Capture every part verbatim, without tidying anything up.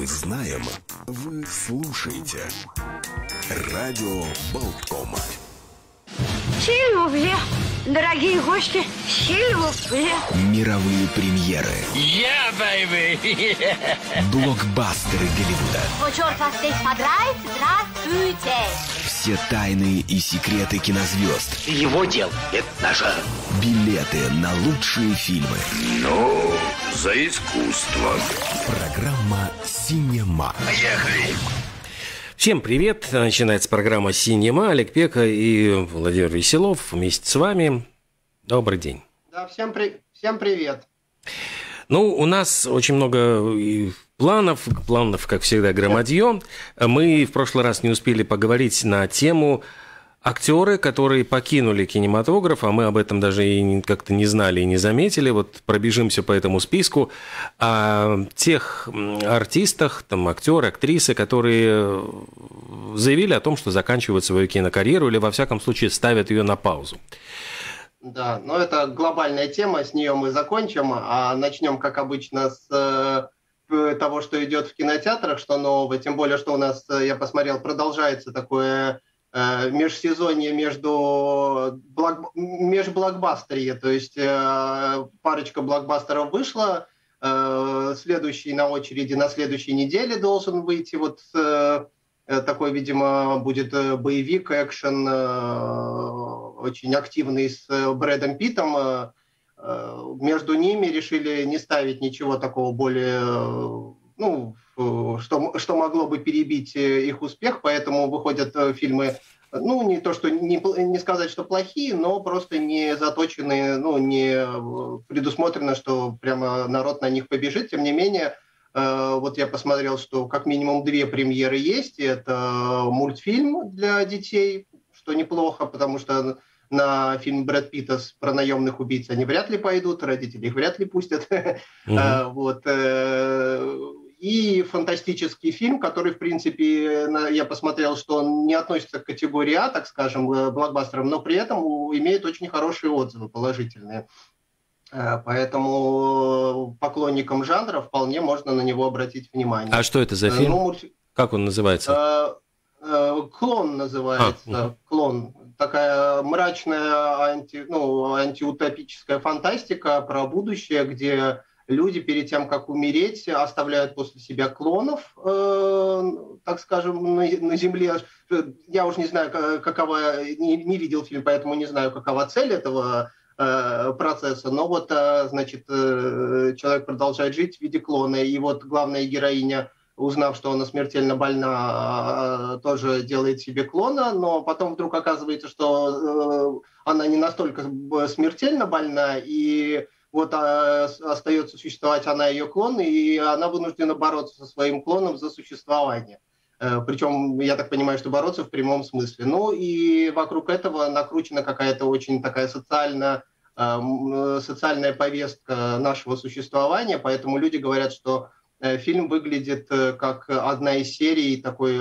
мы знаем, вы слушаете. Радио Болтком. Сильвупле, дорогие гости, сильвупле. Мировые премьеры. Yeah, baby! Блокбастеры Голливуда. О, черт вас здесь подрать, здравствуйте. Все тайны и секреты кинозвезд. Его дел, это наше. Билеты на лучшие фильмы. Ну, за искусство. Программа «Синема». Поехали! Всем привет! Начинается программа «Синема». Олег Пека и Владимир Веселов вместе с вами. Добрый день. Да, всем, при... всем привет. Ну, у нас очень много планов, планов, как всегда, громадье. Мы в прошлый раз не успели поговорить на тему актеры, которые покинули кинематограф, а мы об этом даже и как-то не знали и не заметили. Вот пробежимся по этому списку. О тех артистах, там, актеры, актрисы, которые заявили о том, что заканчивают свою кинокарьеру или, во всяком случае, ставят ее на паузу. Да, но это глобальная тема, с нее мы закончим, а начнем, как обычно, с э, того, что идет в кинотеатрах, что нового, тем более, что у нас, я посмотрел, продолжается такое э, межсезонье между блок... межблокбастерье, то есть э, парочка блокбастеров вышла, э, следующий на очереди на следующей неделе должен выйти, вот э, такой, видимо, будет боевик, экшен, очень активный с Брэдом Питтом. Между ними решили не ставить ничего такого более, ну, что, что могло бы перебить их успех, поэтому выходят фильмы, ну, не то, что не, не сказать, что плохие, но просто не заточенные, ну, не предусмотрено, что прямо народ на них побежит. Тем не менее, вот я посмотрел, что как минимум две премьеры есть. Это мультфильм для детей, что неплохо, потому что на фильм Брэд Питта про наемных убийц они вряд ли пойдут, родители их вряд ли пустят. Mm-hmm. Вот. И фантастический фильм, который, в принципе, я посмотрел, что он не относится к категории А, так скажем, блокбастерам, но при этом имеет очень хорошие отзывы, положительные. Поэтому поклонникам жанра вполне можно на него обратить внимание. А что это за фильм? Ну, как он называется? «Клон» называется. А, «Клон». Такая мрачная анти, ну, антиутопическая фантастика про будущее, где люди перед тем, как умереть, оставляют после себя клонов, э, так скажем, на, на Земле. Я уж не знаю, какова, не, не видел фильм, поэтому не знаю, какова цель этого процесса, но вот, значит, человек продолжает жить в виде клона, и вот главная героиня, узнав, что она смертельно больна, тоже делает себе клона, но потом вдруг оказывается, что она не настолько смертельно больна, и вот остается существовать она, ее клон, и она вынуждена бороться со своим клоном за существование. Причем, я так понимаю, что бороться в прямом смысле. Ну и вокруг этого накручена какая-то очень такая социальная, социальная повестка нашего существования, поэтому люди говорят, что фильм выглядит как одна из серий такой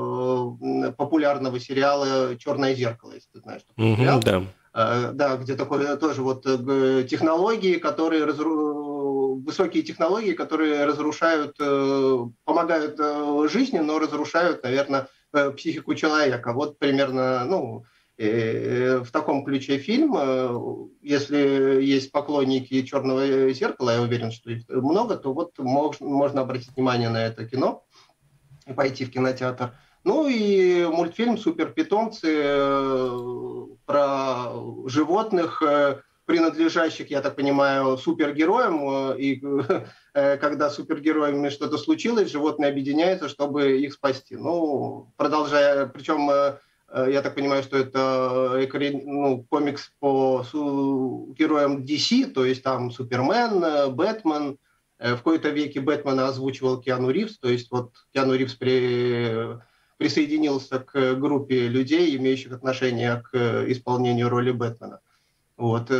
популярного сериала «Черное зеркало», если ты знаешь. Такой сериал. Mm-hmm, да. Да, где такое тоже вот технологии, которые разру... высокие технологии, которые разрушают, помогают жизни, но разрушают, наверное, психику человека. Вот примерно, ну, в таком ключе фильм. Если есть поклонники «Черного зеркала», я уверен, что их много, то вот можно обратить внимание на это кино и пойти в кинотеатр. Ну и мультфильм «Суперпитомцы» про животных, принадлежащих, я так понимаю, супергероям. И когда с супергероями что-то случилось, животные объединяются, чтобы их спасти. Ну, продолжая, причем я так понимаю, что это ну, комикс по героям ди си, то есть там Супермен, Бэтмен. В какой-то веке Бэтмена озвучивал Киану Ривз, то есть вот Киану Ривз при... присоединился к группе людей, имеющих отношение к исполнению роли Бэтмена. Вот.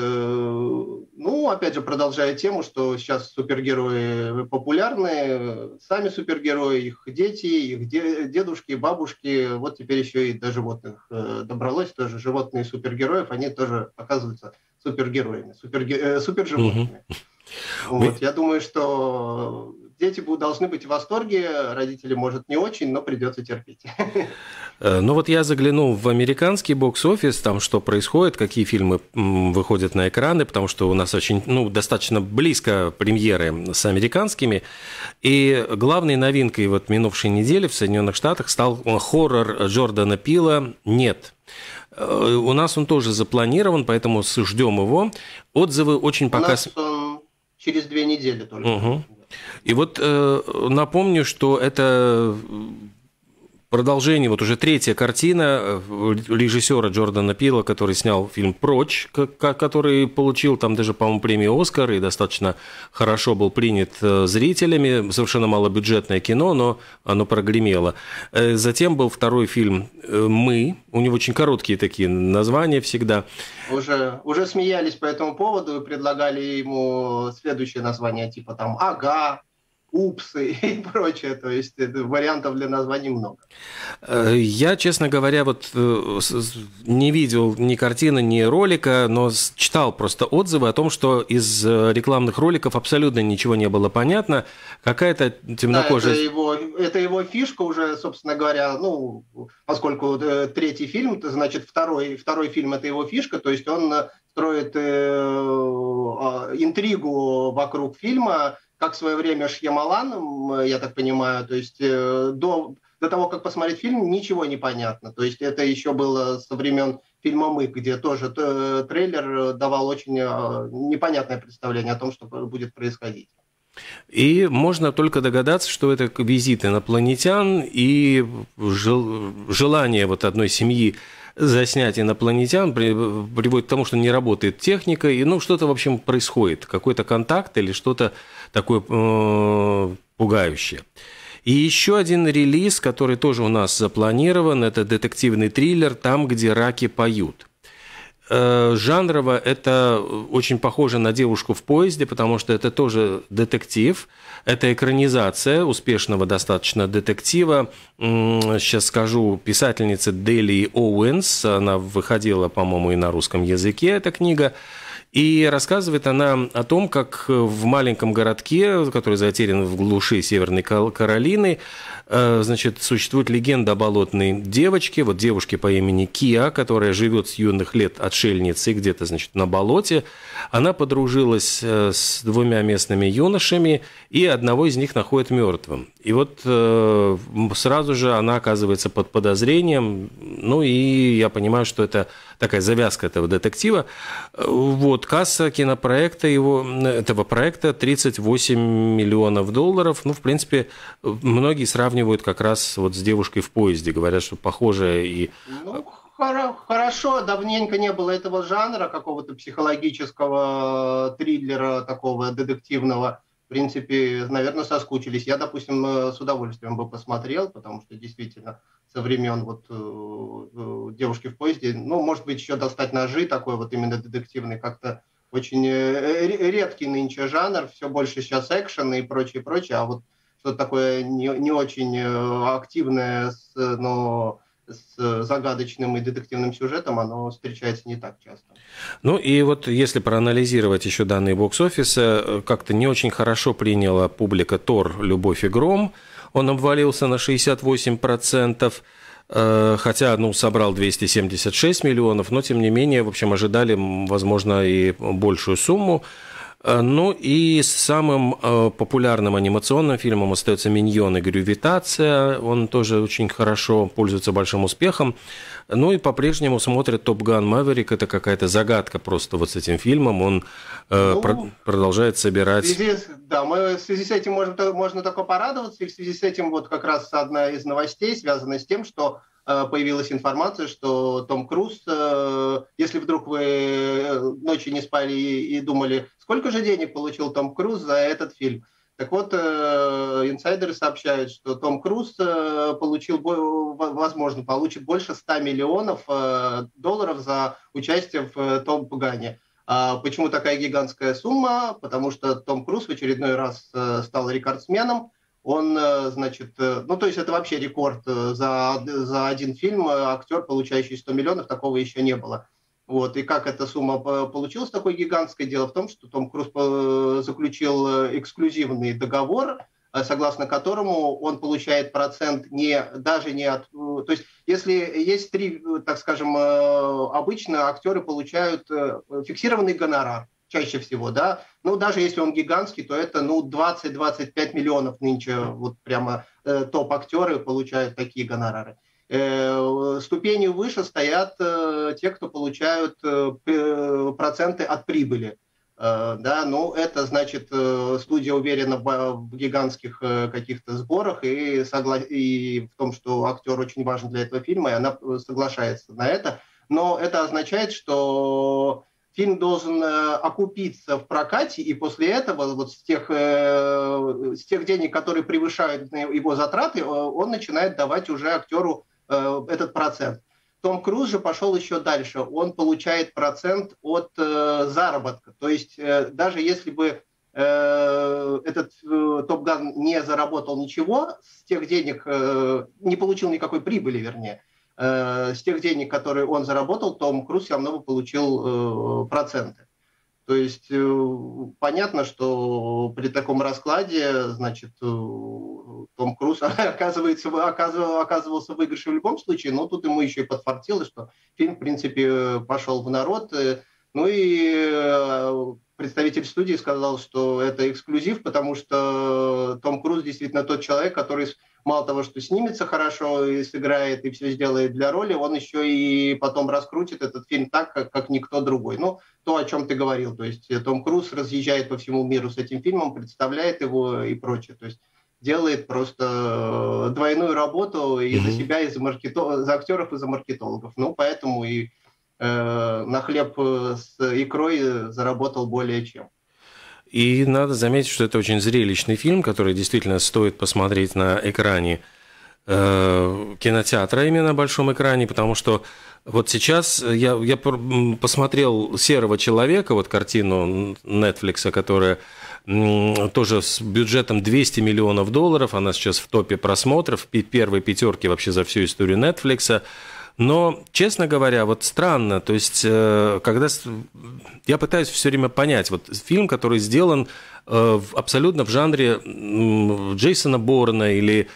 Ну, опять же, продолжая тему, что сейчас супергерои популярны, сами супергерои, их дети, их дедушки, бабушки, вот теперь еще и до животных добралось, тоже животные супергероев, они тоже оказываются супергероями, суперге... суперживотными. Mm-hmm. Вот. Я думаю, что дети будут, должны быть в восторге, родители, может, не очень, но придется терпеть. Ну вот я заглянул в американский бокс-офис, там что происходит, какие фильмы выходят на экраны, потому что у нас очень, ну, достаточно близко премьеры с американскими. И главной новинкой вот минувшей недели в Соединенных Штатах стал хоррор Джордана Пила «Нет». У нас он тоже запланирован, поэтому ждем его. Отзывы очень пока... У нас он через две недели только. Угу. И вот э, напомню, что это продолжение, вот уже третья картина режиссера Джордана Пила, который снял фильм «Прочь», который получил там даже, по-моему, премию «Оскар» и достаточно хорошо был принят зрителями. Совершенно малобюджетное кино, но оно прогремело. Затем был второй фильм «Мы». У него очень короткие такие названия всегда. Уже, уже смеялись по этому поводу и предлагали ему следующее название, типа там «Ага», «Упсы» и прочее, то есть вариантов для названий много. Я, честно говоря, вот не видел ни картины, ни ролика, но читал просто отзывы о том, что из рекламных роликов абсолютно ничего не было понятно. Какая-то темнокожая... Да, это его, это его фишка уже, собственно говоря, ну, поскольку третий фильм, то значит второй, второй фильм – это его фишка, то есть он строит э, интригу вокруг фильма, как в свое время Шьямалан, я так понимаю, то есть э, до, до того, как посмотреть фильм, ничего не понятно. То есть это еще было со времен фильма «Мы», где тоже э, трейлер давал очень э, непонятное представление о том, что будет происходить. И можно только догадаться, что это визит инопланетян и жел... желание вот одной семьи заснять инопланетян приводит к тому, что не работает техника, и ну что-то, в общем, происходит, какой-то контакт или что-то такое э, пугающее. И еще один релиз, который тоже у нас запланирован, это детективный триллер «Там, где раки поют». Жанрово это очень похоже на «Девушку в поезде», потому что это тоже детектив, это экранизация успешного достаточно детектива. Сейчас скажу, писательница Дели Оуэнс, она выходила, по-моему, и на русском языке, эта книга. И рассказывает она о том, как в маленьком городке, который затерян в глуши Северной Каролины, значит, существует легенда о болотной девочке, вот девушке по имени Киа, которая живет с юных лет отшельницей где-то, значит, на болоте. Она подружилась с двумя местными юношами, и одного из них находит мертвым. И вот сразу же она оказывается под подозрением, ну и я понимаю, что это такая завязка этого детектива. Вот, касса кинопроекта его, этого проекта тридцать восемь миллионов долларов. Ну, в принципе, многие сравнивают как раз вот с «Девушкой в поезде», говорят, что похожая и... Ну, хорошо, давненько не было этого жанра, какого-то психологического триллера, такого детективного. В принципе, наверное, соскучились. Я, допустим, с удовольствием бы посмотрел, потому что действительно со времен вот э, «Девушки в поезде», ну, может быть, еще достать ножи, такой вот именно детективный, как-то очень редкий нынче жанр, все больше сейчас экшен и прочее, прочее, а вот что-то такое не, не очень активное, с, но с загадочным и детективным сюжетом, оно встречается не так часто. Ну и вот если проанализировать еще данные бокс-офиса, как-то не очень хорошо приняла публика «Тор. Любовь и гром». Он обвалился на шестьдесят восемь процентов, хотя, ну, собрал двести семьдесят шесть миллионов, но, тем не менее, в общем, ожидали, возможно, и большую сумму. Ну и самым популярным анимационным фильмом остается «Миньоны. Грювитация». Он тоже очень хорошо пользуется большим успехом. Ну и по-прежнему смотрят «Топ Ган Мэверик». Это какая-то загадка просто вот с этим фильмом. Он ну, про- продолжает собирать... В связи, да, мы в связи с этим можно, можно только порадоваться. И в связи с этим вот как раз одна из новостей связана с тем, что появилась информация, что Том Круз, если вдруг вы ночью не спали и думали, сколько же денег получил Том Круз за этот фильм, так вот, инсайдеры сообщают, что Том Круз получил, возможно, получит больше ста миллионов долларов за участие в Топ Гане. Почему такая гигантская сумма? Потому что Том Круз в очередной раз стал рекордсменом. Он, значит, ну, то есть это вообще рекорд за, за один фильм, актер, получающий сто миллионов, такого еще не было. Вот. И как эта сумма получилась такой гигантской? Дело в том, что Том Круз заключил эксклюзивный договор согласно которому он получает процент не, даже не от... То есть, если есть три, так скажем, обычно актеры получают фиксированный гонорар, чаще всего, да, ну, даже если он гигантский, то это, ну, двадцать-двадцать пять миллионов нынче, вот прямо э, топ-актеры получают такие гонорары. Э, ступенью выше стоят э, те, кто получают э, проценты от прибыли. Да, ну, это значит, студия уверена в гигантских каких-то сборах и, согла... и в том, что актер очень важен для этого фильма, и она соглашается на это. Но это означает, что фильм должен окупиться в прокате, и после этого вот с тех, с тех денег, которые превышают его затраты, он начинает давать уже актеру этот процент. Том Круз же пошел еще дальше. Он получает процент от э, заработка. То есть э, даже если бы э, этот э, Топ Ган не заработал ничего, с тех денег, э, не получил никакой прибыли, вернее, э, с тех денег, которые он заработал, Том Круз все равно бы получил э, проценты. То есть э, понятно, что при таком раскладе, значит, э, Том Круз оказывается, оказывался, оказывался в выигрыше в любом случае, но тут ему еще и подфартило, что фильм, в принципе, пошел в народ. Ну и э, представитель студии сказал, что это эксклюзив, потому что Том Круз действительно тот человек, который мало того, что снимется хорошо и сыграет, и все сделает для роли, он еще и потом раскрутит этот фильм так, как, как никто другой. Ну, то, о чем ты говорил, то есть Том Круз разъезжает по всему миру с этим фильмом, представляет его и прочее. То есть делает просто двойную работу и mm-hmm. за себя, и за, маркето... за актеров, и за маркетологов. Ну, поэтому и э, на хлеб с икрой заработал более чем. И надо заметить, что это очень зрелищный фильм, который действительно стоит посмотреть на экране э, кинотеатра, именно на большом экране, потому что вот сейчас я, я посмотрел «Серого человека», вот картину Netflix, которая м, тоже с бюджетом двести миллионов долларов, она сейчас в топе просмотров, первой пятерки вообще за всю историю Netflix. Но, честно говоря, вот странно, то есть, когда я пытаюсь все время понять, вот фильм, который сделан абсолютно в жанре Джейсона Борна или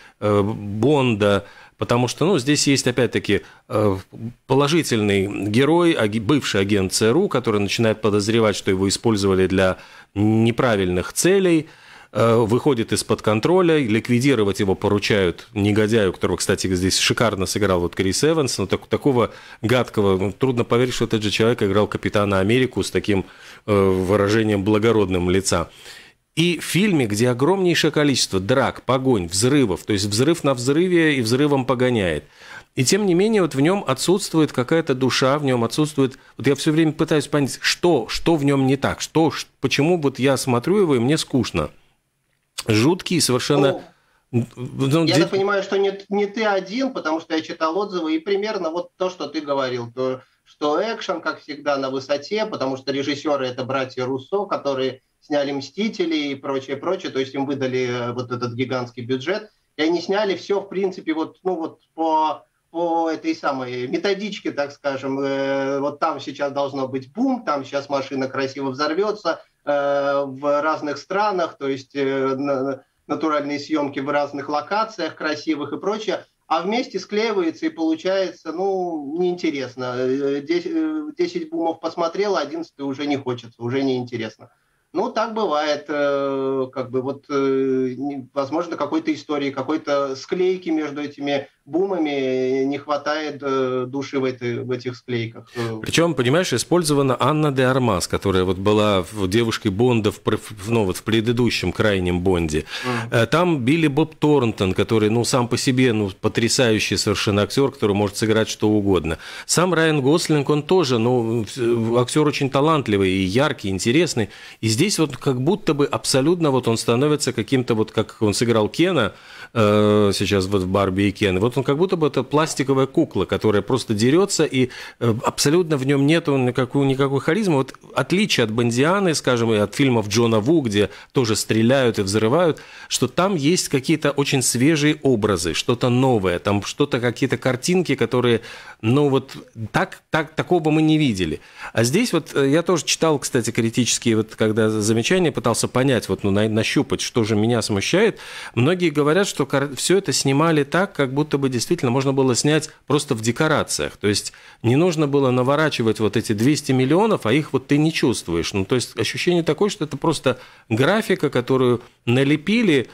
Бонда, потому что, ну, здесь есть, опять-таки, положительный герой, бывший агент ЦРУ, который начинает подозревать, что его использовали для неправильных целей, выходит из-под контроля, ликвидировать его поручают негодяю, которого, кстати, здесь шикарно сыграл вот Крис Эванс, но так, такого гадкого, ну, трудно поверить, что этот же человек играл Капитана Америку с таким э, выражением благородным лица. И в фильме, где огромнейшее количество драк, погонь, взрывов, то есть взрыв на взрыве и взрывом погоняет. И тем не менее, вот в нем отсутствует какая-то душа, в нем отсутствует... Вот я все время пытаюсь понять, что, что в нем не так, что, почему вот я смотрю его, и мне скучно. Жуткий, совершенно... Ну, я так понимаю, что не, не ты один, потому что я читал отзывы, и примерно вот то, что ты говорил, то, что экшен, как всегда, на высоте, потому что режиссеры — это братья Руссо, которые сняли «Мстители» и прочее, прочее, то есть им выдали вот этот гигантский бюджет, и они сняли все, в принципе, вот, ну, вот по, по этой самой методичке, так скажем, э, вот там сейчас должно быть бум, там сейчас машина красиво взорвется, в разных странах, то есть натуральные съемки в разных локациях красивых и прочее, а вместе склеивается и получается, ну, неинтересно. десять бумов посмотрел, одиннадцатый уже не хочется, уже неинтересно. Ну, так бывает, как бы вот, возможно, какой-то истории, какой-то склейки между этими бумами не хватает души в, этой, в этих склейках. Причем, понимаешь, использована Анна де Армас, которая вот была девушкой Бонда в, ну, вот в предыдущем крайнем Бонде. Mm. Там Билли Боб Торнтон, который, ну, сам по себе, ну, потрясающий совершенно актер, который может сыграть что угодно. Сам Райан Гослинг, он тоже, ну, актер очень талантливый и яркий, интересный. И здесь вот как будто бы абсолютно вот он становится каким-то вот, как он сыграл Кена э, сейчас вот в «Барби и Кен», вот он как будто бы это пластиковая кукла, которая просто дерется, и абсолютно в нем нету никакой, никакой харизмы. Вот отличие от Бондианы, скажем, и от фильмов Джона Ву, где тоже стреляют и взрывают, что там есть какие-то очень свежие образы, что-то новое, там что-то, какие-то картинки, которые, ну вот так, так, такого мы не видели. А здесь вот я тоже читал, кстати, критические, вот когда замечание, пытался понять, вот, ну, на, нащупать, что же меня смущает. Многие говорят, что все это снимали так, как будто бы действительно можно было снять просто в декорациях. То есть не нужно было наворачивать вот эти двести миллионов, а их вот ты не чувствуешь. Ну, то есть ощущение такое, что это просто графика, которую налепили,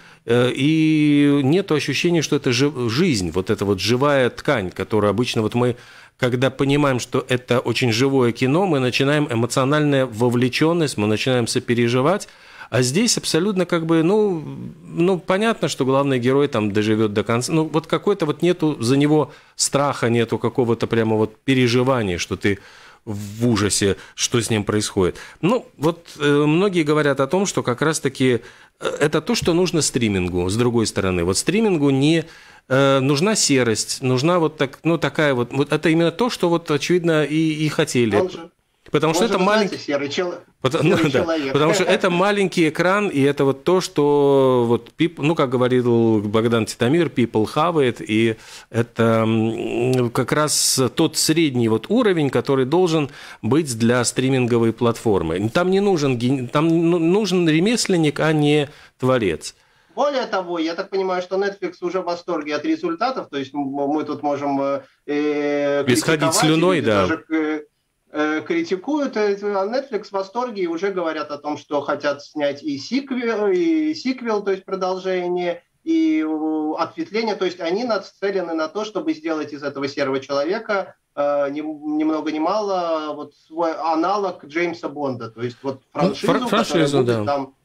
и нет ощущения, что это жизнь, вот эта вот живая ткань, которую обычно вот мы, когда понимаем, что это очень живое кино, мы начинаем эмоциональная вовлеченность, мы начинаем сопереживать, а здесь абсолютно как бы, ну, ну, понятно, что главный герой там доживет до конца, ну, вот какой-то вот нету за него страха, нету какого-то прямо вот переживания, что ты в ужасе, что с ним происходит. Ну, вот э, многие говорят о том, что как раз-таки это то, что нужно стримингу, с другой стороны. Вот стримингу не э, нужна серость, нужна вот, так, ну, такая вот, вот... Это именно то, что вот, очевидно, и, и хотели. Он же, потому он что же, это маленький... знаете, серый, чел... потому, серый ну, да, человек. потому что это маленький экран, и это вот то, что, вот, people, ну, как говорил Богдан Титамир, people have it, и это как раз тот средний вот уровень, который должен быть для стриминговой платформы. Там не нужен, там нужен ремесленник, а не творец. Более того, я так понимаю, что Netflix уже в восторге от результатов, то есть мы тут можем э, исходить слюной, да. Тоже, э, э, критикуют, а Netflix в восторге и уже говорят о том, что хотят снять и сиквел, и сиквел, то есть продолжение, и ответвление, то есть они нацелены на то, чтобы сделать из этого серого человека э, ни, ни много ни мало вот свой аналог Джеймса Бонда, то есть вот франшизу, ну, франшизу, которая будет да. там.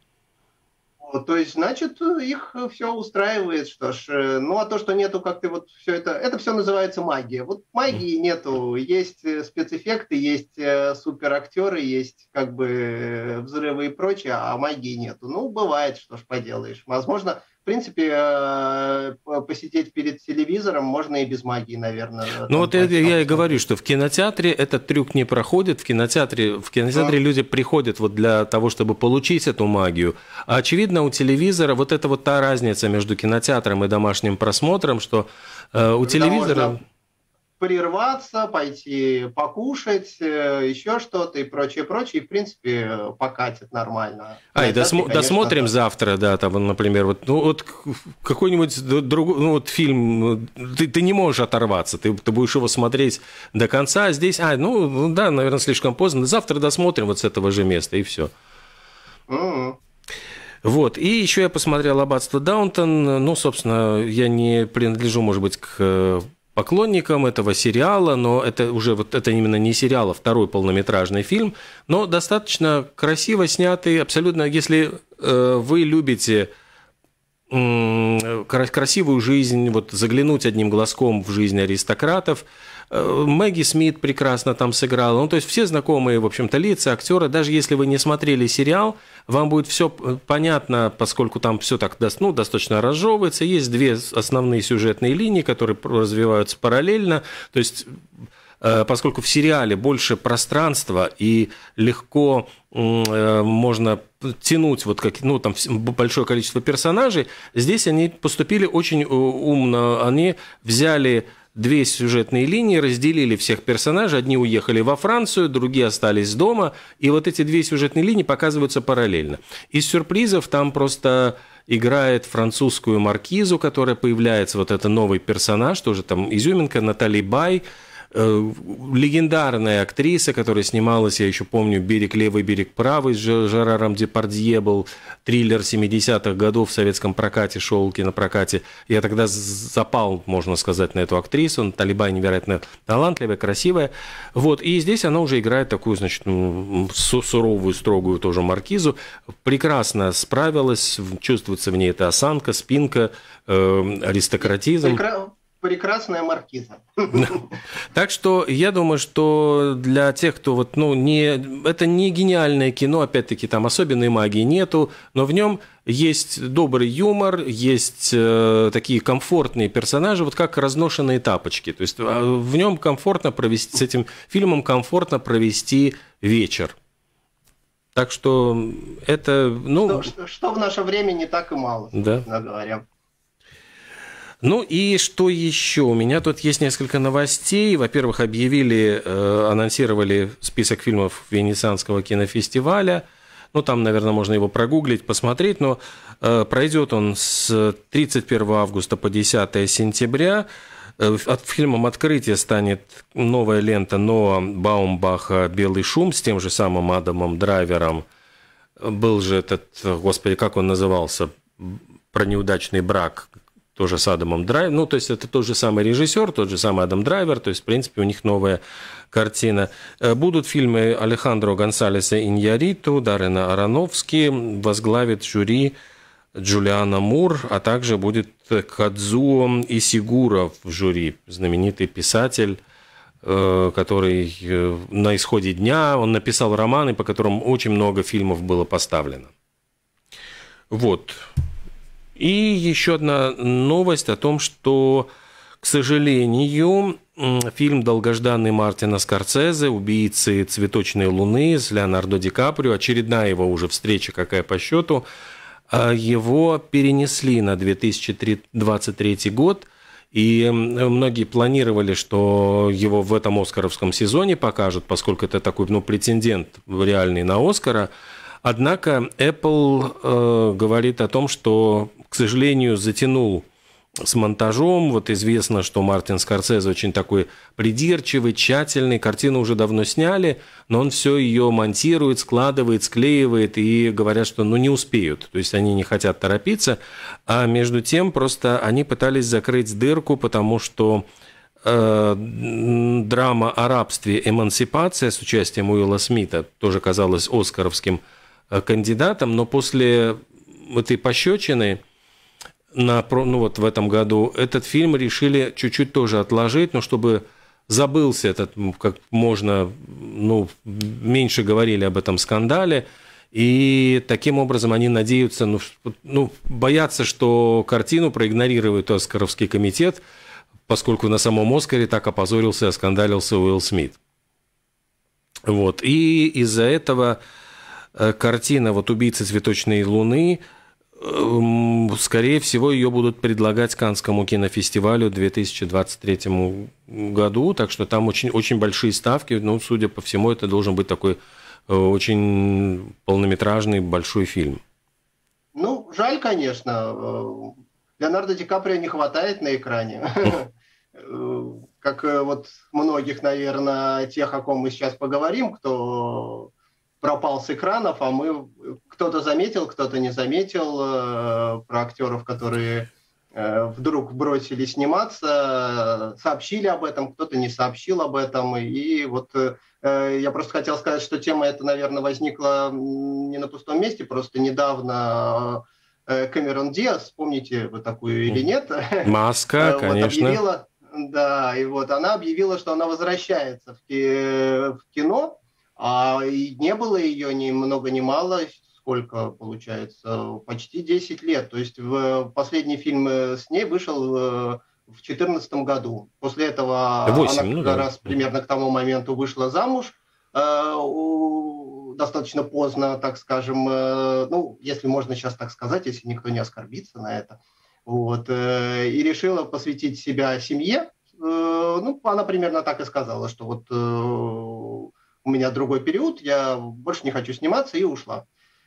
То есть, значит, их все устраивает, что ж. Ну, а то, что нету как-то вот все это, это все называется магия. Вот магии нету, есть спецэффекты, есть суперактеры, есть как бы взрывы и прочее, а магии нету. Ну, бывает, что ж поделаешь. Возможно, в принципе, посидеть перед телевизором можно и без магии, наверное. Ну вот я, я и говорю, что в кинотеатре этот трюк не проходит, в кинотеатре, в кинотеатре да. люди приходят вот для того, чтобы получить эту магию, а очевидно у телевизора вот это вот та разница между кинотеатром и домашним просмотром, что э, у телевизора... Можно прерваться, пойти покушать, еще что-то и прочее, прочее, и в принципе покатит нормально. А, и досмо- конечно, досмотрим да. завтра, да, там, например, вот, ну, вот какой-нибудь другой, ну, вот фильм, ты, ты не можешь оторваться, ты, ты будешь его смотреть до конца, а здесь, а, ну, да, наверное, слишком поздно, завтра досмотрим вот с этого же места, и все. Mm-hmm. Вот, и еще я посмотрел «Аббатство Даунтон», ну, собственно, я не принадлежу, может быть, к поклонникам этого сериала, но это уже вот это именно не сериал, а второй полнометражный фильм, но достаточно красиво снятый, абсолютно, если э, вы любите э, красивую жизнь, вот заглянуть одним глазком в жизнь аристократов, э, Мэгги Смит прекрасно там сыграла, ну то есть все знакомые, в общем-то, лица, актеры, даже если вы не смотрели сериал, вам будет все понятно, поскольку там все так ну, достаточно разжевывается. Есть две основные сюжетные линии, которые развиваются параллельно. То есть, поскольку в сериале больше пространства и легко можно тянуть вот как, ну, там большое количество персонажей, здесь они поступили очень умно. Они взяли две сюжетные линии, разделили всех персонажей, одни уехали во Францию, другие остались дома, и вот эти две сюжетные линии показываются параллельно. Из сюрпризов там просто играет французскую маркизу, которая появляется, вот это новый персонаж, тоже там изюминка, Натали Бай, легендарная актриса, которая снималась, я еще помню, «Берег левый, берег правый» с Жераром Депардье, был триллер семидесятых годов в советском прокате, шел в кинопрокате. Я тогда запал, можно сказать, на эту актрису. Натали Бай невероятно талантливая, красивая. Вот. И здесь она уже играет такую, значит, суровую, строгую тоже маркизу. Прекрасно справилась, чувствуется в ней эта осанка, спинка, э, аристократизм. Прекрасная маркиза. Так что я думаю, что для тех, кто вот, ну, не, это не гениальное кино, опять-таки там особенной магии нету, но в нем есть добрый юмор, есть э, такие комфортные персонажи, вот как разношенные тапочки. То есть в нем комфортно провести, с этим фильмом комфортно провести вечер. Так что это, ну... Что, что, что в наше время не так и мало, да. говоря. Ну и что еще? У меня тут есть несколько новостей. Во-первых, объявили, э, анонсировали список фильмов Венецианского кинофестиваля. Ну, там, наверное, можно его прогуглить, посмотреть, но э, пройдет он с тридцать первого августа по десятое сентября. От фильмом «Открытие» станет новая лента Ноа Баумбаха «Белый шум» с тем же самым Адамом Драйвером. Был же этот, господи, как он назывался, про неудачный брак, тоже с Адамом Драйвером. Ну, то есть это тот же самый режиссер, тот же самый Адам Драйвер, то есть, в принципе, у них новая картина. Будут фильмы Алехандро Гонсалеса Иньярриту, Даррена Аронофски, возглавит жюри Джулиана Мур, а также будет Кадзуо Исигура в жюри, знаменитый писатель, который на исходе дня, он написал романы, по которым очень много фильмов было поставлено. Вот. И еще одна новость о том, что, к сожалению, фильм долгожданный Мартина Скорсезе «Убийцы цветочной луны» с Леонардо Ди Каприо, очередная его уже встреча, какая по счету, его перенесли на две тысячи двадцать третий год, и многие планировали, что его в этом оскаровском сезоне покажут, поскольку это такой, ну, претендент реальный на Оскара. Однако Apple э, говорит о том, что, к сожалению, затянул с монтажом. Вот известно, что Мартин Скорсезе очень такой придирчивый, тщательный. Картину уже давно сняли, но он все ее монтирует, складывает, склеивает, и говорят, что ну не успеют. То есть они не хотят торопиться. А между тем просто они пытались закрыть дырку, потому что э, драма о рабстве «Эмансипация» с участием Уилла Смита тоже казалась оскаровским кандидатом, но после этой пощечины на, ну вот в этом году этот фильм решили чуть-чуть тоже отложить, но чтобы забылся этот, как можно, ну, меньше говорили об этом скандале, и таким образом они надеются, ну, ну боятся, что картину проигнорирует Оскаровский комитет, поскольку на самом Оскаре так опозорился и оскандалился Уилл Смит. Вот, и из-за этого картина вот «Убийцы цветочной луны», скорее всего, ее будут предлагать Каннскому кинофестивалю в две тысячи двадцать третьем году, так что там очень, очень большие ставки, ну, судя по всему, это должен быть такой очень полнометражный большой фильм. Ну, жаль, конечно. Леонардо Ди Каприо не хватает на экране. Как вот многих, наверное, тех, о ком мы сейчас поговорим, кто пропал с экранов, а мы кто-то заметил, кто-то не заметил э, про актеров, которые э, вдруг бросили сниматься, сообщили об этом, кто-то не сообщил об этом. И вот э, я просто хотел сказать, что тема эта, наверное, возникла не на пустом месте, просто недавно э, Кэмерон Диаз, помните вы такую или нет? Маска, конечно. Объявила, да, и вот она объявила, что она возвращается в кино. А и не было ее ни много ни мало, сколько получается, почти десять лет. То есть в последний фильм с ней вышел в две тысячи четырнадцатом году. После этого восемь, она ну, как да. раз примерно к тому моменту вышла замуж, э, у, достаточно поздно, так скажем, э, ну, если можно сейчас так сказать, если никто не оскорбится на это. Вот, э, и решила посвятить себя семье. Э, ну, она примерно так и сказала, что вот... Э, у меня другой период, я больше не хочу сниматься, и ушла.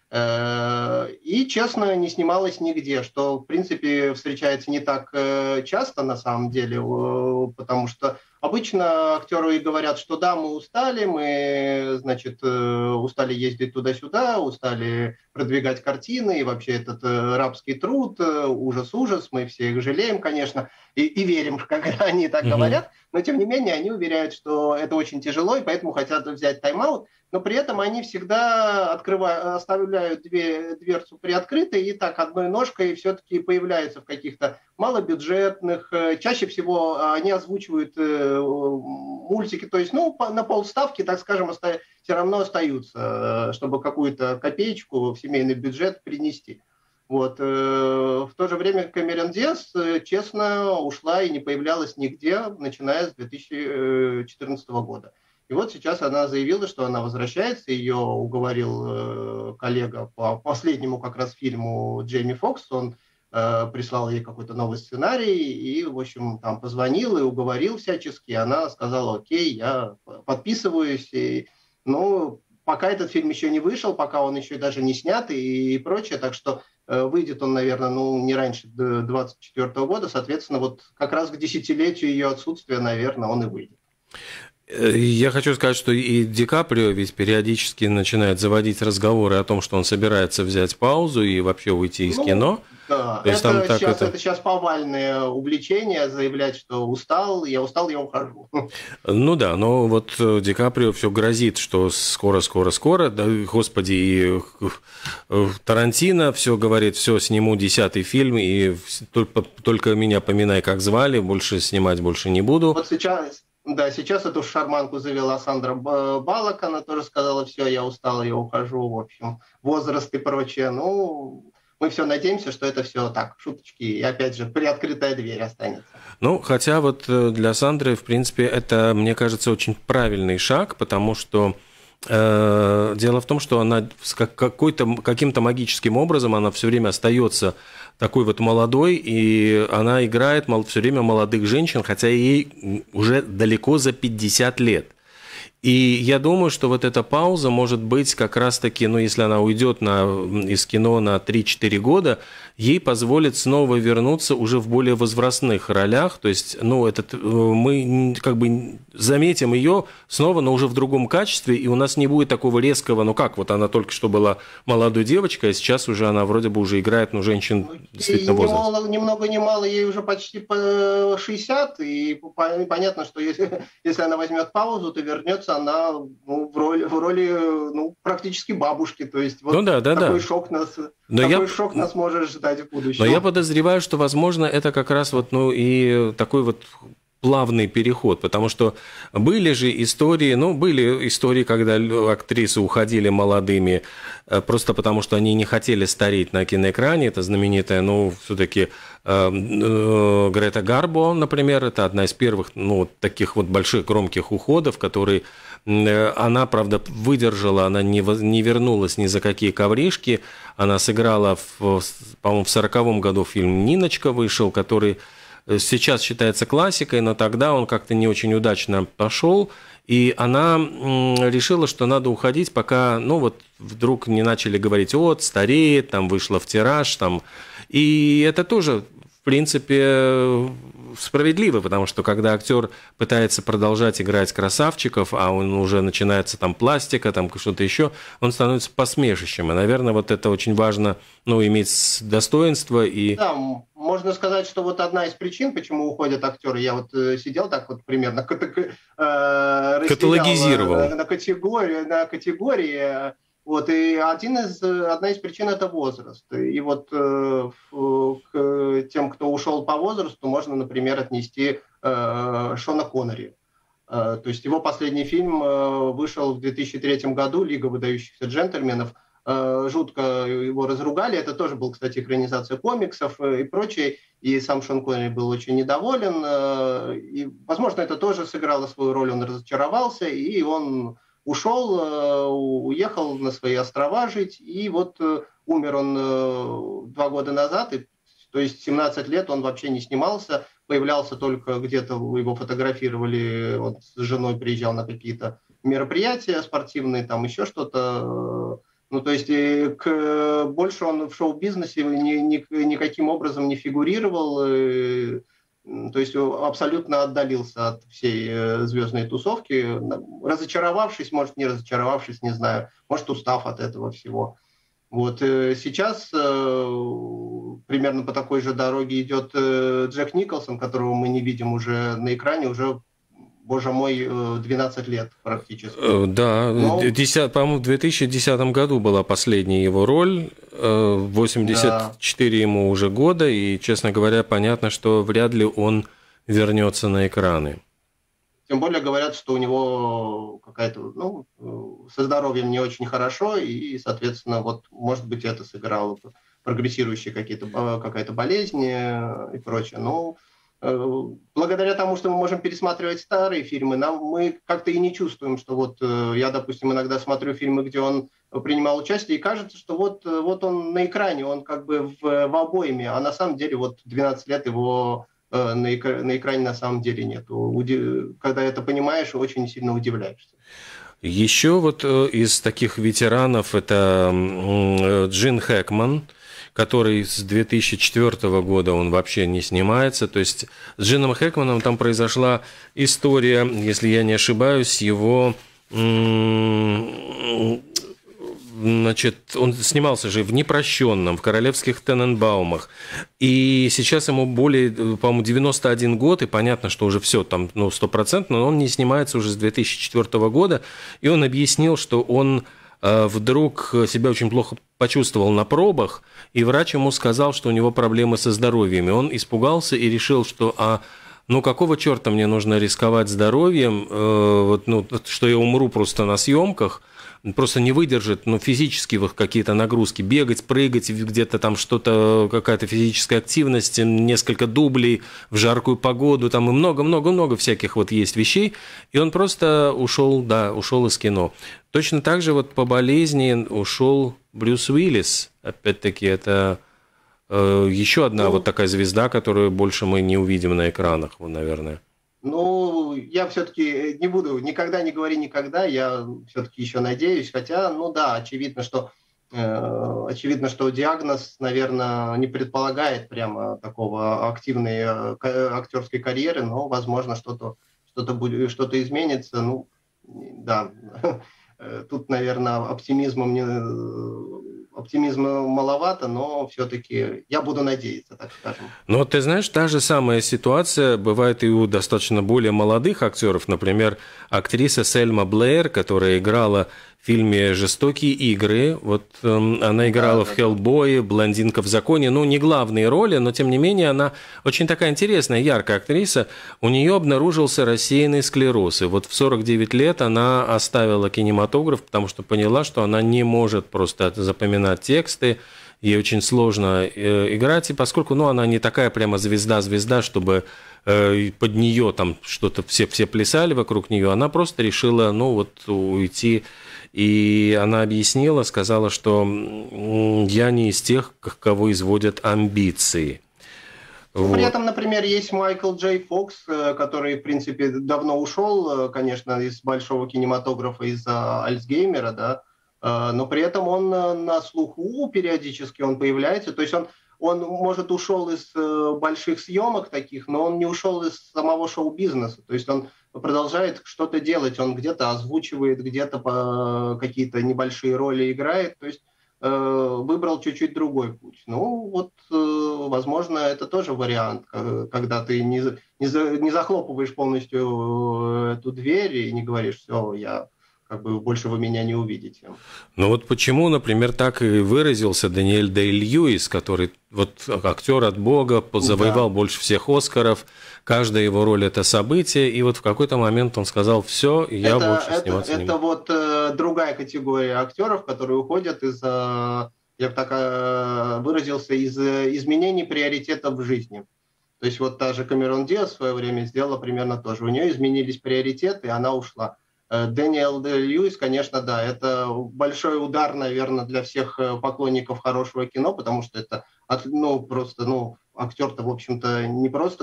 И, честно, не снималась нигде, что, в принципе, встречается не так часто, на самом деле, потому что обычно актеры говорят, что да, мы устали, мы, значит, устали ездить туда-сюда, устали продвигать картины, и вообще этот рабский труд, ужас-ужас, мы все их жалеем, конечно, и, и верим, когда они так mm-hmm. говорят, но, тем не менее, они уверяют, что это очень тяжело, и поэтому хотят взять тайм-аут, но при этом они всегда открывают, оставляют две, дверцу приоткрытой, и так одной ножкой все-таки появляются в каких-то малобюджетных, чаще всего они озвучивают мультики, то есть, ну, на полставки, так скажем, оста- все равно остаются, чтобы какую-то копеечку в семейный бюджет принести. Вот. В то же время Кэмерон Диаз, честно, ушла и не появлялась нигде, начиная с две тысячи четырнадцатого года. И вот сейчас она заявила, что она возвращается, ее уговорил коллега по последнему как раз фильму Джейми Фокс, он э, прислал ей какой-то новый сценарий, и, в общем, там позвонил и уговорил всячески, она сказала, окей, я подписываюсь, и, ну, пока этот фильм еще не вышел, пока он еще даже не снят и, и прочее, так что э, выйдет он, наверное, ну, не раньше двадцать четвёртого года, соответственно, вот как раз к десятилетию ее отсутствия, наверное, он и выйдет. Я хочу сказать, что и Ди Каприо ведь периодически начинает заводить разговоры о том, что он собирается взять паузу и вообще уйти из ну, кино. Да, То есть это, там сейчас, так это... это сейчас повальное увлечение, заявлять, что устал, я устал, я ухожу. Ну да, но вот Ди Каприо все грозит, что скоро-скоро-скоро, да, господи, и Тарантино все говорит, все, сниму десятый фильм, и только, только меня поминай, как звали, больше снимать больше не буду. Вот сейчас... Да, сейчас эту шарманку завела Сандра Баллок, она тоже сказала, все, я устала, я ухожу, в общем, возраст и прочее. Ну, мы все надеемся, что это все так, шуточки, и опять же, приоткрытая дверь останется. Ну, хотя вот для Сандры, в принципе, это, мне кажется, очень правильный шаг, потому что э, дело в том, что она какой-то, каким-то магическим образом, она все время остается такой вот молодой, и она играет все время молодых женщин, хотя ей уже далеко за пятьдесят лет. И я думаю, что вот эта пауза может быть как раз-таки, ну, если она уйдет на, из кино на три-четыре года, ей позволит снова вернуться уже в более возрастных ролях. То есть, ну, этот, мы как бы заметим ее снова, но уже в другом качестве, и у нас не будет такого резкого, ну как, вот она только что была молодой девочкой, а сейчас уже она вроде бы уже играет, ну, женщин действительно возраста. Ни много ни мало, ей уже почти по шестьдесят, и понятно, что если, если она возьмет паузу, то вернется она ну, в роли, в роли ну, практически бабушки. То есть вот ну, да, да, такой, да. Шок, нас, такой я... шок нас может ждать в будущем. Но я подозреваю, что, возможно, это как раз вот, ну, и такой вот плавный переход, потому что были же истории, ну, были истории, когда актрисы уходили молодыми просто потому, что они не хотели стареть на киноэкране. Это знаменитая, ну, все-таки э, э, Грета Гарбо, например, это одна из первых, ну, таких вот больших громких уходов, который э, она, правда, выдержала, она не, не вернулась ни за какие ковришки, она сыграла, в, по-моему, в сороковом году фильм «Ниночка» вышел, который сейчас считается классикой, но тогда он как-то не очень удачно пошел, и она решила, что надо уходить, пока, ну вот, вдруг не начали говорить, вот, стареет, там, вышла в тираж, там, и это тоже, в принципе, справедливо, потому что когда актер пытается продолжать играть красавчиков, а он уже начинается там пластика, там что-то еще, он становится посмешищем, и, наверное, вот это очень важно, ну, иметь достоинство и... Да, можно сказать, что вот одна из причин, почему уходят актеры, я вот э, сидел так вот примерно катаг... э, каталогизировал на, на категории, на категории, вот, и один из, одна из причин – это возраст. И вот э, к тем, кто ушел по возрасту, можно, например, отнести э, Шона Коннери. Э, то есть его последний фильм э, вышел в две тысячи третьем году, «Лига выдающихся джентльменов». Э, жутко его разругали. Это тоже был, кстати, экранизация комиксов и прочее. И сам Шон Коннери был очень недоволен. Э, и, возможно, это тоже сыграло свою роль. Он разочаровался, и он... ушел, уехал на свои острова жить, и вот умер он два года назад, и, то есть семнадцать лет он вообще не снимался, появлялся только где-то, его фотографировали, он с женой приезжал на какие-то мероприятия спортивные, там еще что-то, ну то есть к, больше он в шоу-бизнесе ни, ни, никаким образом не фигурировал, то есть абсолютно отдалился от всей звездной тусовки, разочаровавшись, может, не разочаровавшись, не знаю, может, устав от этого всего. Вот сейчас примерно по такой же дороге идет Джек Николсон, которого мы не видим уже на экране, уже, боже мой, двенадцать лет практически. Да, Но... по-моему, в две тысячи десятом году была последняя его роль, восемьдесят четыре да. ему уже года, и, честно говоря, понятно, что вряд ли он вернется на экраны. Тем более говорят, что у него какая-то, ну, со здоровьем не очень хорошо, и, соответственно, вот, может быть, это сыграло прогрессирующие какие-то, какая-то болезнь и прочее. Но благодаря тому, что мы можем пересматривать старые фильмы, нам, мы как-то и не чувствуем, что вот я, допустим, иногда смотрю фильмы, где он принимал участие, и кажется, что вот, вот он на экране, он как бы в, в обойме, а на самом деле вот двенадцать лет его э, на, экране, на экране на самом деле нет. Уди... Когда это понимаешь, очень сильно удивляешься. Еще вот из таких ветеранов это Джин Хэкман, который с две тысячи четвёртого года он вообще не снимается. То есть с Джином Хэкманом там произошла история, если я не ошибаюсь, его... Значит, он снимался же в «Непрощенном», в «Королевских Тененбаумах». И сейчас ему более, по-моему, девяносто один год, и понятно, что уже все там, ну, стопроцентно, но он не снимается уже с две тысячи четвёртого года. И он объяснил, что он э, вдруг себя очень плохо почувствовал на пробах, и врач ему сказал, что у него проблемы со здоровьем. И он испугался и решил, что... А, ну, какого черта мне нужно рисковать здоровьем, э, вот, ну, что я умру просто на съемках, просто не выдержит, ну, физически какие-то нагрузки, бегать, прыгать, где-то там что-то, какая-то физическая активность, несколько дублей в жаркую погоду, там и много-много-много всяких вот есть вещей, и он просто ушел, да, ушел из кино. Точно так же вот по болезни ушел Брюс Уиллис, опять-таки это э, еще одна ну, вот такая звезда, которую больше мы не увидим на экранах, вот, наверное. Ну, я все-таки не буду, никогда не говори никогда, я все-таки еще надеюсь, хотя, ну да, очевидно, что, э, очевидно, что диагноз, наверное, не предполагает прямо такого активной э, актерской карьеры, но, возможно, что-то, что-то будет, что-то изменится, ну, да, тут, наверное, оптимизмом не... Оптимизма маловато, но все-таки я буду надеяться, так скажем. Но ты знаешь, та же самая ситуация бывает и у достаточно более молодых актеров. Например, актриса Сельма Блэйр, которая играла в фильме «Жестокие игры». Вот э, она играла да, в «Хеллбое», «Блондинка в законе». Ну, не главные роли, но тем не менее она очень такая интересная, яркая актриса. У нее обнаружился рассеянный склероз. И вот в сорок девять лет она оставила кинематограф, потому что поняла, что она не может просто запоминать тексты, ей очень сложно э, играть, и поскольку, ну, она не такая прямо звезда-звезда, чтобы э, под нее там что-то все, все плясали вокруг нее, она просто решила, ну, вот уйти, и она объяснила, сказала, что я не из тех, кого изводят амбиции. Вот. При этом, например, есть Майкл Джей Фокс, который, в принципе, давно ушел, конечно, из большого кинематографа из-за Альцгеймера, да, но при этом он на слуху периодически он появляется, то есть он, он, может, ушел из больших съемок таких, но он не ушел из самого шоу-бизнеса, то есть он продолжает что-то делать, он где-то озвучивает, где-то какие-то небольшие роли играет, то есть выбрал чуть-чуть другой путь. Ну, вот, возможно, это тоже вариант, когда ты не, не, не захлопываешь полностью эту дверь и не говоришь, все, я... как бы больше вы меня не увидите. Ну вот почему, например, так и выразился Дэниэль Дэй-Льюис, который вот актер от Бога, завоевал да. больше всех Оскаров, каждая его роль – это событие, и вот в какой-то момент он сказал, все, я это, больше это, сниматься это не буду. Это вот э, другая категория актеров, которые уходят из, э, я бы так э, выразился, из э, изменений приоритетов в жизни. То есть вот та же Камерон Диаз в свое время сделала примерно то же. У нее изменились приоритеты, и она ушла. Дэниэл Дэй-Льюис, конечно, да, это большой удар, наверное, для всех поклонников хорошего кино, потому что это, ну, просто, ну, актер-то, в общем-то, не просто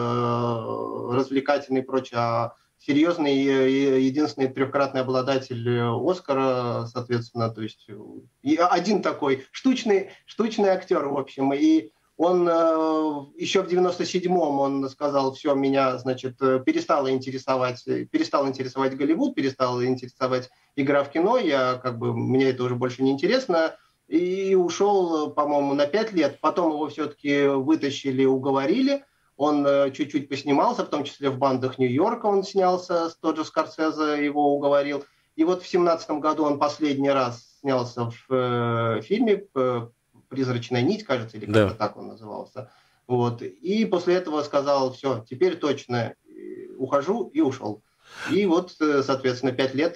развлекательный и прочее, а серьезный, единственный трехкратный обладатель Оскара, соответственно, то есть один такой штучный, штучный актер, в общем, и он э, еще в девяносто седьмом он сказал, все, меня, значит, перестало интересовать, перестал интересовать Голливуд, перестала интересовать игра в кино, я, как бы, мне это уже больше не интересно, и ушел, по-моему, на пять лет, потом его все-таки вытащили, уговорили, он э, чуть-чуть поснимался, в том числе в «Бандах Нью-Йорка» он снялся, тот же Скорсезе его уговорил, и вот в семнадцатом году он последний раз снялся в э, фильме э, «Призрачная нить», кажется, или как-то да. так он назывался. Вот. И после этого сказал, все, теперь точно ухожу, и ушел. И вот, соответственно, пять лет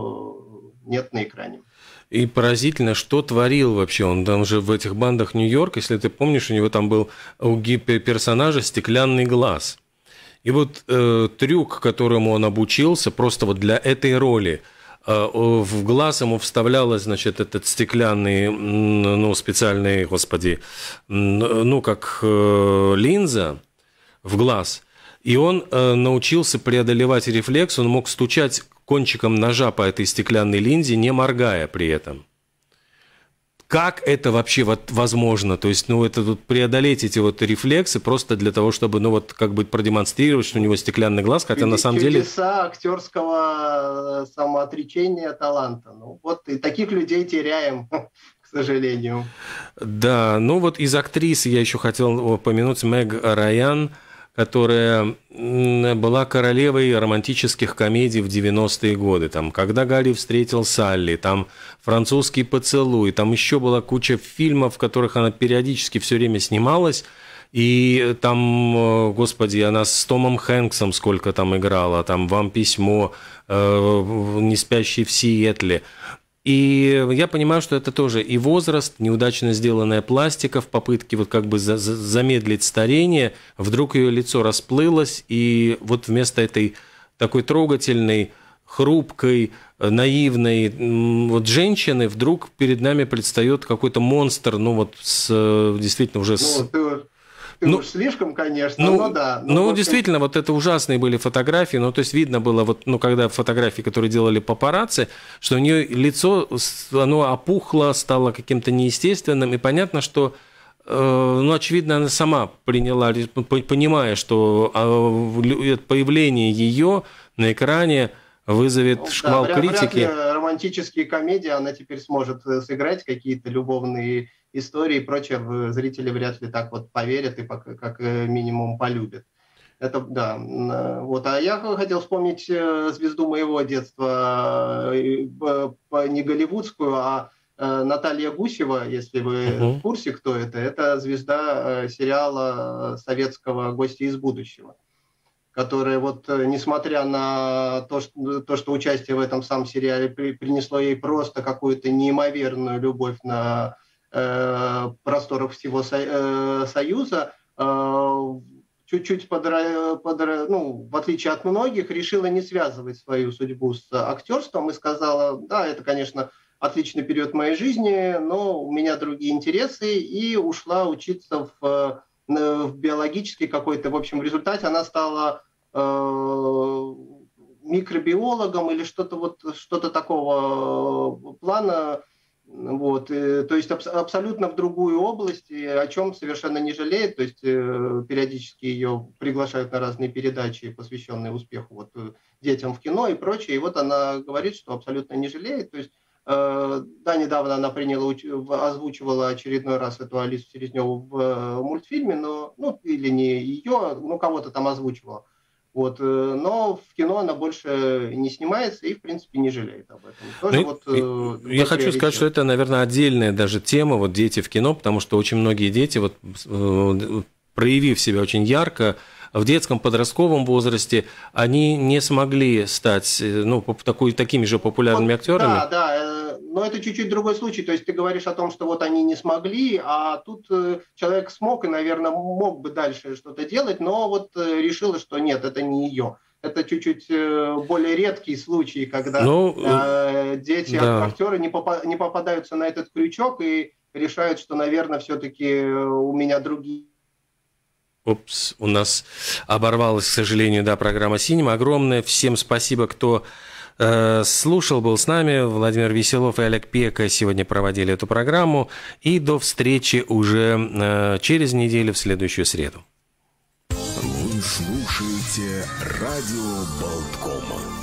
его нет на экране. И поразительно, что творил вообще. Он там же в этих «Бандах Нью-Йорк», если ты помнишь, у него там был у персонажа стеклянный глаз. И вот э, трюк, которому он обучился, просто вот для этой роли, в глаз ему вставлялась, значит, этот стеклянный, ну, специальный, господи, ну, как э, линза в глаз. И он э, научился преодолевать рефлекс, он мог стучать кончиком ножа по этой стеклянной линзе, не моргая при этом. Как это вообще вот возможно? То есть, ну, это тут преодолеть эти вот рефлексы просто для того, чтобы, ну, вот как бы продемонстрировать, что у него стеклянный глаз, хотя Чудес, на самом деле... Чудеса актерского самоотречения таланта. Ну, вот и таких людей теряем, к сожалению. Да, ну вот из актрис я еще хотел упомянуть Мэг Райан, которая была королевой романтических комедий в девяностые годы. Там «Когда Гарри встретил Салли», там «Французский поцелуй», там еще была куча фильмов, в которых она периодически все время снималась. И там, господи, она с Томом Хэнксом сколько там играла, там «Вам письмо», «Не спящий в Сиэтле». И я понимаю, что это тоже и возраст, неудачно сделанная пластика в попытке вот как бы за- за- замедлить старение. Вдруг ее лицо расплылось, и вот вместо этой такой трогательной, хрупкой, наивной вот женщины вдруг перед нами предстает какой-то монстр, ну вот с действительно уже с... Ну, ты... Ты ну, уж слишком, конечно, ну, но да. Ну, общем... действительно, вот это ужасные были фотографии, ну, то есть видно было, вот, ну, когда фотографии, которые делали папарацци, что у нее лицо, оно опухло, стало каким-то неестественным, и понятно, что, э, ну, очевидно, она сама приняла, понимая, что появление ее на экране вызовет ну, шквал да, критики. Вряд ли романтические комедии она теперь сможет сыграть, какие-то любовные истории и прочее, зрители вряд ли так вот поверят и как минимум полюбят. Это да. Вот. А я хотел вспомнить звезду моего детства, не голливудскую, а Наталья Гусева, если вы uh-huh. в курсе, кто это. Это звезда сериала советского «Гости из будущего», которая вот, несмотря на то, что, то, что участие в этом самом сериале при, принесло ей просто какую-то неимоверную любовь на э, просторах всего со, э, Союза, э, чуть-чуть, подра, подра, ну, в отличие от многих, решила не связывать свою судьбу с актерством и сказала, да, это, конечно, отличный период моей жизни, но у меня другие интересы, и ушла учиться в, в биологический какой-то, в общем, в результате она стала э, микробиологом или что-то вот, что-то такого плана, вот, и, то есть аб- абсолютно в другую область, и о чем совершенно не жалеет, то есть э, периодически ее приглашают на разные передачи, посвященные успеху вот, детям в кино и прочее, и вот она говорит, что абсолютно не жалеет, то есть да, недавно она приняла, озвучивала очередной раз эту Алису Селезневу в мультфильме, но, ну, или не ее, ну, кого-то там озвучивала. Вот, но в кино она больше не снимается и, в принципе, не жалеет об этом. Тоже ну, вот, я хочу сказать, что это, наверное, отдельная даже тема, вот дети в кино, потому что очень многие дети, вот, проявив себя очень ярко, в детском подростковом возрасте они не смогли стать, ну, такой, такими же популярными вот, актерами. Да, да, но это чуть-чуть другой случай. То есть ты говоришь о том, что вот они не смогли, а тут человек смог и, наверное, мог бы дальше что-то делать, но вот решила, что нет, это не ее. Это чуть-чуть более редкий случай, когда ну, э, дети, да. актеры не, попа- не попадаются на этот крючок и решают, что, наверное, все-таки у меня другие. Упс, у нас оборвалась, к сожалению, да, программа «Синема». Огромное всем спасибо, кто э, слушал, был с нами. Владимир Веселов и Олег Пека сегодня проводили эту программу. И до встречи уже э, через неделю, в следующую среду. Вы слушаете радио Болткома.